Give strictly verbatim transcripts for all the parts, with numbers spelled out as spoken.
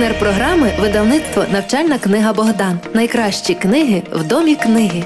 Партнер програми – видавництво «Навчальна книга Богдан». Найкращі книги в домі книги.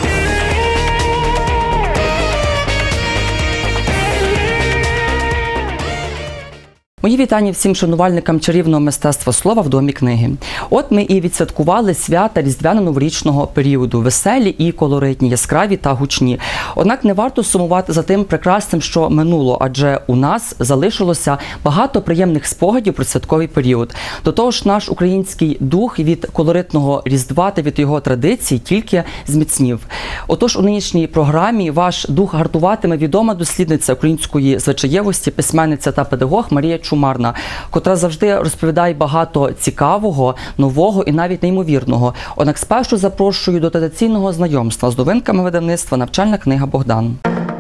Мої вітання всім шанувальникам чарівного мистецтва слова в домі книги. От ми і відсвяткували свята різдвяно-новорічного періоду, веселі і колоритні, яскраві та гучні. Однак не варто сумувати за тим прекрасним, що минуло, адже у нас залишилося багато приємних спогадів про святковий період. До того ж, наш український дух від колоритного Різдва та від його традицій тільки зміцнів. Отож, у нинішній програмі ваш дух гартуватиме відома дослідниця української звичаєвості, письменниця та педагог Марія Чумарна, котра завжди розповідає багато цікавого, нового і навіть неймовірного. Однак спершу запрошую до традиційного знайомства з новинками видавництва «Навчальна книга Богдан».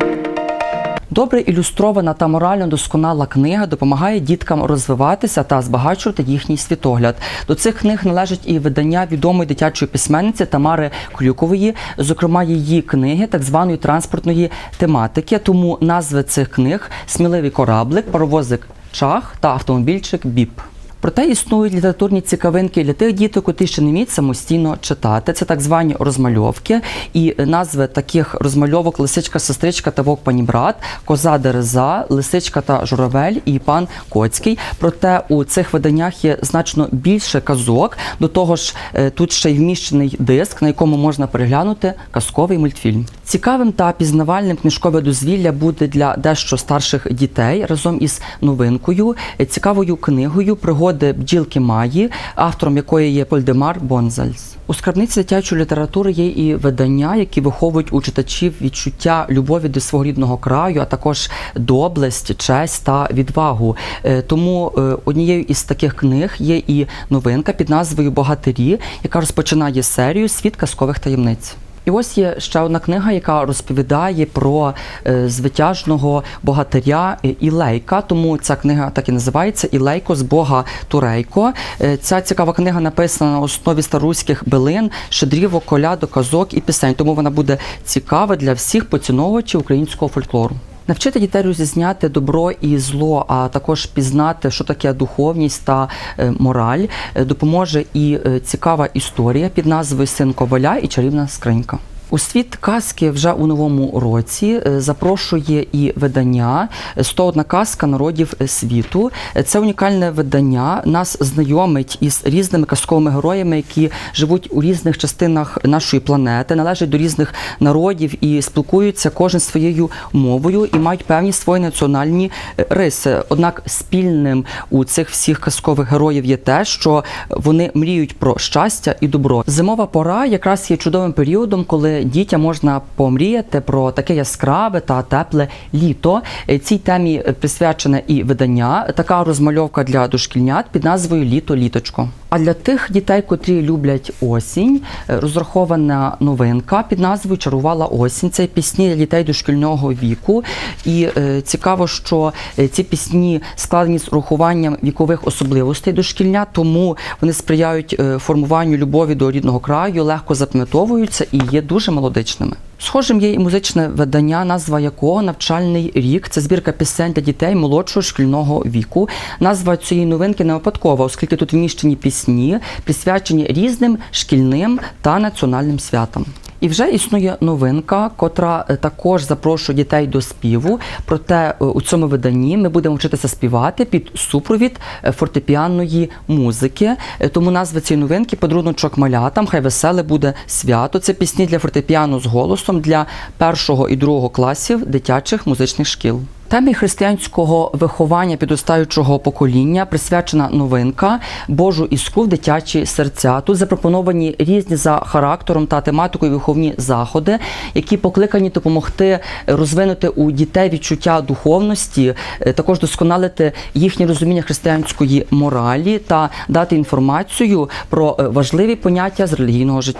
Добре ілюстрована та морально досконала книга допомагає діткам розвиватися та збагачувати їхній світогляд. До цих книг належать і видання відомої дитячої письменниці Тамари Клюкової, зокрема її книги так званої транспортної тематики. Тому назви цих книг «Сміливий кораблик», «Паровозик Чах» та «Автомобільчик Біп». Проте існують літературні цікавинки для тих діток, котрі ще не вміють самостійно читати. Це так звані розмальовки. І назви таких розмальовок «Лисичка, сестричка та вовк панібрат», «Коза Дереза», «Лисичка та журавель» і «Пан Коцький». Проте у цих виданнях є значно більше казок. До того ж, тут ще й вміщений диск, на якому можна переглянути казковий мультфільм. Цікавим та пізнавальним книжкове дозвілля буде для дещо старших дітей разом із новинкою, цікавою книгою «Пригоди бджілки Маї», автором якої є Вольдемар Бонзальс. У скарбниці дитячої літератури є і видання, які виховують у читачів відчуття любові до свого рідного краю, а також доблесть, честь та відвагу. Тому однією із таких книг є і новинка під назвою «Богатирі», яка розпочинає серію «Світ казкових таємниць». І ось є ще одна книга, яка розповідає про е, звитяжного богатиря Ілейка, тому ця книга так і називається «Ілейко з Бога Турейко». Е, ця цікава книга написана на основі староруських билин, щедрівок, колядок, казок і пісень, тому вона буде цікава для всіх поціновувачів українського фольклору. Навчити дітей розрізняти добро і зло, а також пізнати, що таке духовність та е, мораль, е, допоможе і е, цікава історія під назвою «Син коваля і чарівна скринька». У світ казки вже у новому році запрошує і видання «сто одна казка народів світу». Це унікальне видання нас знайомить із різними казковими героями, які живуть у різних частинах нашої планети, належать до різних народів і спілкуються кожен своєю мовою і мають певні свої національні риси. Однак спільним у цих всіх казкових героїв є те, що вони мріють про щастя і добро. Зимова пора якраз є чудовим періодом, коли дітям можна помріяти про таке яскраве та тепле літо. Цій темі присвячене і видання, така розмальовка для дошкільнят під назвою «Літо-літочко». А для тих дітей, котрі люблять осінь, розрахована новинка під назвою «Чарувала осінь». Це пісні для дітей дошкільного віку. І е, цікаво, що ці пісні складені з урахуванням вікових особливостей дошкільнят, тому вони сприяють е, формуванню любові до рідного краю, легко запам'ятовуються і є дуже мелодичними. Схожим є і музичне видання, назва якого «Навчальний рік». Це збірка пісень для дітей молодшого шкільного віку. Назва цієї новинки не випадкова, оскільки тут вміщені пісні, присвячені різним шкільним та національним святам. І вже існує новинка, котра також запрошує дітей до співу, проте у цьому виданні ми будемо вчитися співати під супровід фортепіанної музики. Тому назва цієї новинки «Подаруночок малятам, хай веселе буде свято». Це пісні для фортепіано з голосом для першого і другого класів дитячих музичних шкіл. Темі християнського виховання підростаючого покоління присвячена новинка «Божу іску в дитячі серця». Тут запропоновані різні за характером та тематикою виховні заходи, які покликані допомогти розвинути у дітей відчуття духовності, також досконалити їхнє розуміння християнської моралі та дати інформацію про важливі поняття з релігійного життя.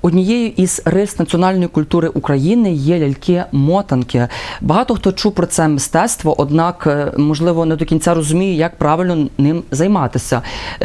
Однією із рис національної культури України є ляльки-мотанки. Багато хто чув про це мистецтво, однак, можливо, не до кінця розуміє, як правильно ним займатися.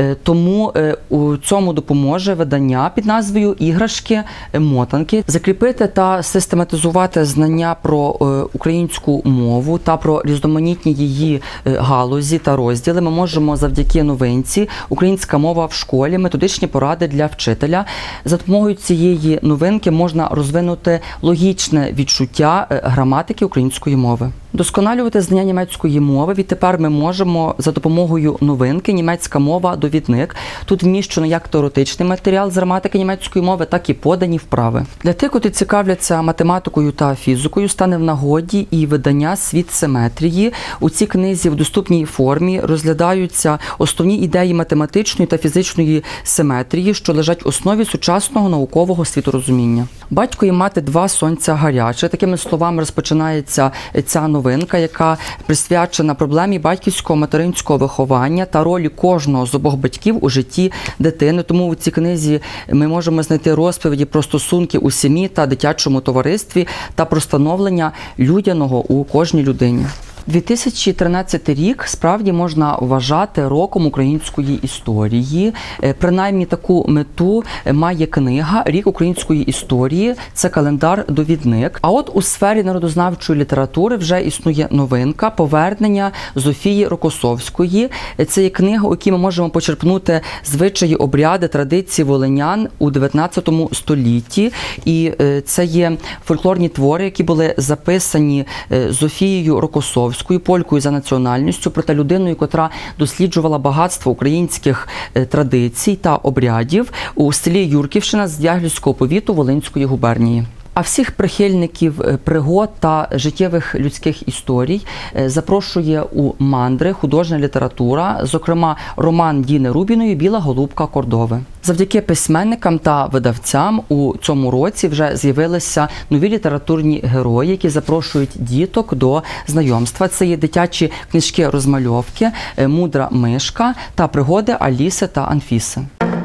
Тому у цьому допоможе видання під назвою «Іграшки-мотанки». Закріпити та систематизувати знання про українську мову та про різноманітні її галузі та розділи ми можемо завдяки новинці «Українська мова в школі. Методичні поради для вчителя». За допомогою цієї новинки можна розвинути логічне відчуття граматики української мови. Досконалювати знання німецької мови відтепер ми можемо за допомогою новинки «Німецька мова. Довідник». Тут вміщено як теоретичний матеріал з граматики німецької мови, так і подані вправи. Для тих, котрі цікавляться математикою та фізикою, стане в нагоді і видання «Світ симетрії». У цій книзі в доступній формі розглядаються основні ідеї математичної та фізичної симетрії, що лежать в основі сучасного наукового світорозуміння. «Батько і мати два сонця гаряче». Такими словами розпочинається ця новинка, яка присвячена проблемі батьківського материнського виховання та ролі кожного з обох батьків у житті дитини. Тому у цій книзі ми можемо знайти розповіді про стосунки у сім'ї та дитячому товаристві та про становлення людяного у кожній людині. дві тисячі тринадцятий рік справді можна вважати роком української історії. Принаймні таку мету має книга «Рік української історії». Це календар-довідник. А от у сфері народознавчої літератури вже існує новинка «Повернення Зофії Рокосовської». Це є книга, у якій ми можемо почерпнути звичаї, обряди, традиції волинян у дев'ятнадцятому столітті. І це є фольклорні твори, які були записані Зофією Рокосовською, полькою за національністю, проте людиною, котра досліджувала багатство українських традицій та обрядів у селі Юрківщина з Дягільського повіту Волинської губернії. А всіх прихильників пригод та життєвих людських історій запрошує у мандри художня література, зокрема роман Діни Рубіної «Біла голубка Кордови». Завдяки письменникам та видавцям у цьому році вже з'явилися нові літературні герої, які запрошують діток до знайомства. Це є дитячі книжки-розмальовки «Мудра мишка» та пригоди Аліси та Анфіси.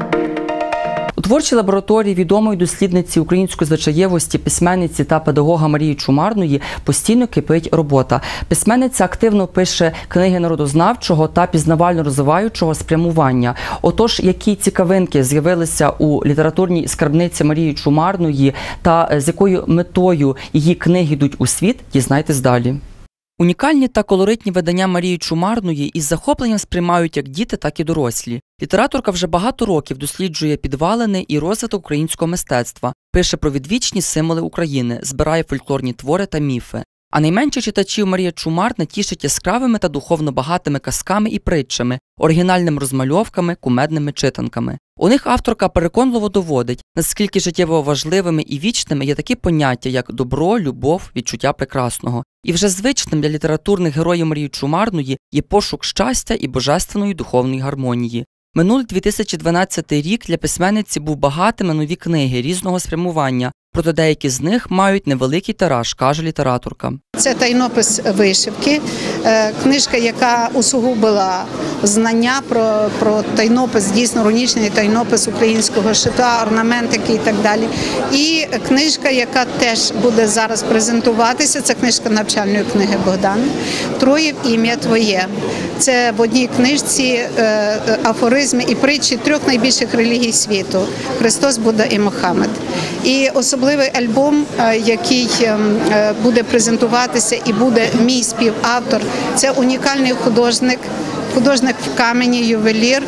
У творчій лабораторії відомої дослідниці української звичаєвості, письменниці та педагога Марії Чумарної постійно кипить робота. Письменниця активно пише книги народознавчого та пізнавально-розвиваючого спрямування. Отож, які цікавинки з'явилися у літературній скарбниці Марії Чумарної та з якою метою її книги йдуть у світ, дізнайтесь далі. Унікальні та колоритні видання Марії Чумарної із захопленням сприймають як діти, так і дорослі. Літераторка вже багато років досліджує підвалини і розвиток українського мистецтва, пише про відвічні символи України, збирає фольклорні твори та міфи. А найменші читачів Марія Чумарна тішить яскравими та духовно багатими казками і притчами, оригінальними розмальовками, кумедними читанками. У них авторка переконливо доводить, наскільки життєво важливими і вічними є такі поняття, як добро, любов, відчуття прекрасного. І вже звичним для літературних героїв Марії Чумарної є пошук щастя і божественної духовної гармонії. Минулий дві тисячі дванадцятий рік для письменниці був багатим на нові книги різного спрямування, проте деякі з них мають невеликий тираж, каже літераторка. Це тайнопис вишивки, книжка, яка усугубила знання про, про тайнопис, дійсно рунічний тайнопис українського шита, орнаментики і так далі. І книжка, яка теж буде зараз презентуватися, це книжка навчальної книги Богдан «Троїв ім'я твоє». Це в одній книжці афоризми і притчі трьох найбільших релігій світу – Христос, Будда і Мохаммед. І особливий альбом, який буде презентуватися і буде мій співавтор, це унікальний художник, художник в камені, ювелір,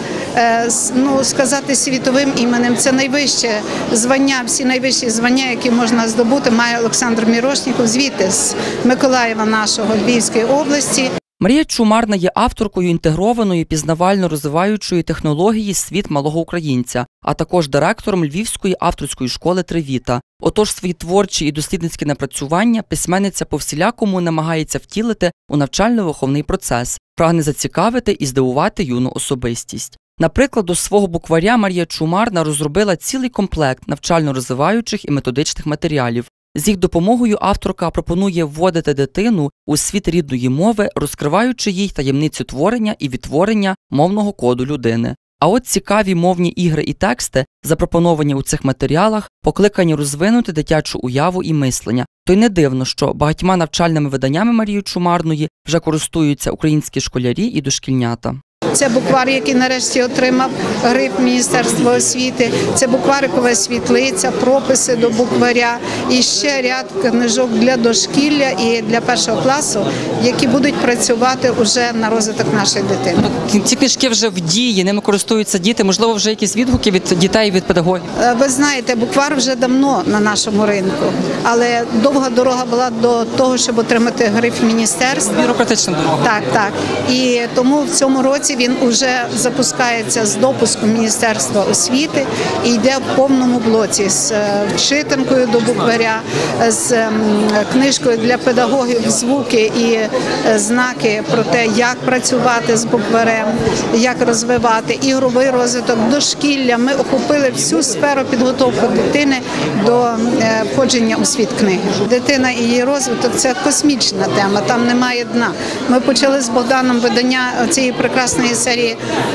ну, сказати світовим іменем. Це найвище звання, всі найвищі звання, які можна здобути, має Олександр Мірошніков, звідти з Миколаєва нашого, Львівської області. Марія Чумарна є авторкою інтегрованої пізнавально-розвиваючої технології «Світ малого українця», а також директором Львівської авторської школи «Тривіта». Отож, свої творчі і дослідницькі напрацювання письменниця по-всілякому намагається втілити у навчально-виховний процес, прагне зацікавити і здивувати юну особистість. Наприклад, до свого букваря Марія Чумарна розробила цілий комплект навчально-розвиваючих і методичних матеріалів. З їх допомогою авторка пропонує вводити дитину у світ рідної мови, розкриваючи їй таємницю творення і відтворення мовного коду людини. А от цікаві мовні ігри і тексти, запропоновані у цих матеріалах, покликані розвинути дитячу уяву і мислення. То й не дивно, що багатьма навчальними виданнями Марії Чумарної вже користуються українські школярі і дошкільнята. Це буквар, який нарешті отримав гриф Міністерства освіти, це букварикова світлиця, прописи до букваря і ще ряд книжок для дошкілля і для першого класу, які будуть працювати вже на розвиток нашої дитини. Ці книжки вже в дії, ними користуються діти, можливо, вже якісь відгуки від дітей, від педагогів? Ви знаєте, буквар вже давно на нашому ринку, але довга дорога була до того, щоб отримати гриф Міністерства. Бюрократична дорога. Так, так. І тому в цьому році він вже запускається з допуску Міністерства освіти і йде в повному блоці з вчитанкою до букваря, з книжкою для педагогів, звуки і знаки про те, як працювати з букварем, як розвивати ігровий розвиток, дошкілля. Ми охопили всю сферу підготовки дитини до входження у світ книги. Дитина і її розвиток – це космічна тема, там немає дна. Ми почали з Богданом видання цієї прекрасної серії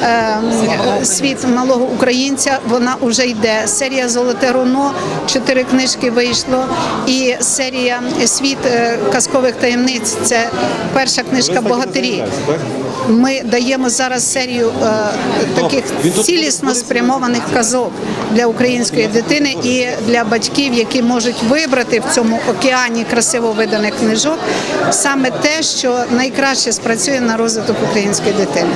«Світ малого українця», вона вже йде. Серія «Золоте руно», чотири книжки вийшло. І серія «Світ казкових таємниць» – це перша книжка «Богатирі». Ми даємо зараз серію е, таких цілісно спрямованих казок для української дитини і для батьків, які можуть вибрати в цьому океані красиво виданих книжок саме те, що найкраще спрацює на розвиток української дитини.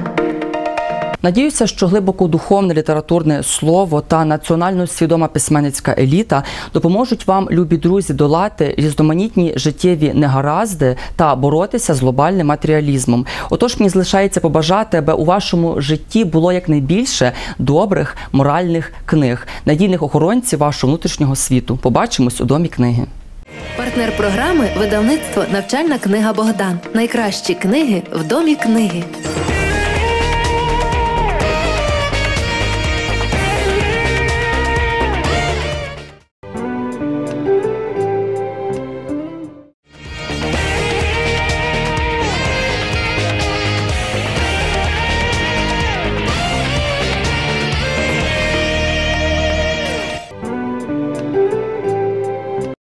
Надіюся, що глибоко духовне літературне слово та національно свідома письменницька еліта допоможуть вам, любі друзі, долати різноманітні життєві негаразди та боротися з глобальним матеріалізмом. Отож, мені залишається побажати, аби у вашому житті було якнайбільше добрих моральних книг, надійних охоронців вашого внутрішнього світу. Побачимось у Домі книги. Партнер програми – видавництво «Навчальна книга Богдан». Найкращі книги в Домі книги.